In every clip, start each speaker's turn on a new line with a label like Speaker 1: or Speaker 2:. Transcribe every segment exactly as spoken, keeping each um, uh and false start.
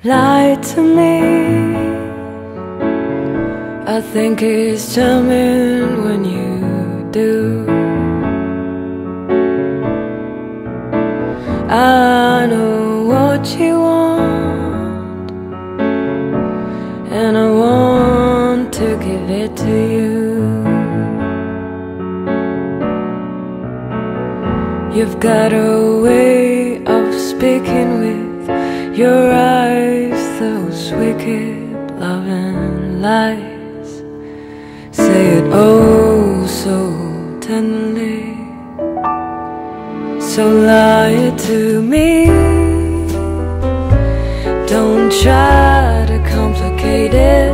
Speaker 1: lie to me. I think it's charming when you do. I know what you want, and I want to give it to you. You've got a way of speaking with your eyes, those wicked loving lies. Say it oh so tenderly, so lie to me. Don't try to complicate it.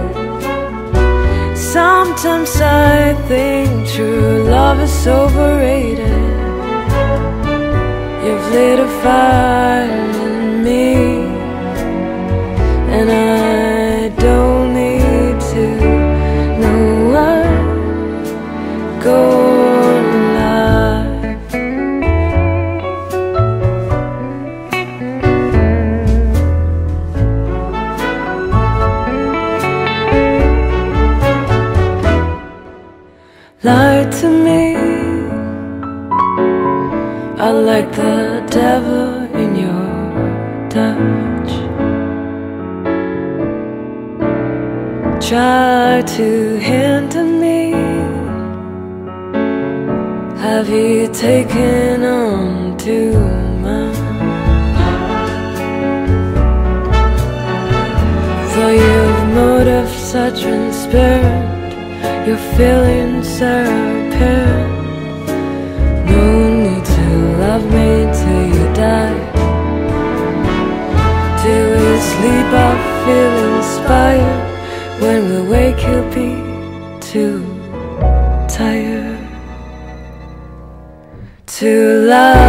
Speaker 1: Sometimes I think true love is overrated. You've lit a fire in me, and I don't need to know what goes life. Lie to me. I like the devil in your touch. Try to hinder me. Have you taken on too much? Though you've motive so transparent, your feelings are apparent. Love me till you die. Till we sleep I feel inspired. When we wake you'll be too tired to lie.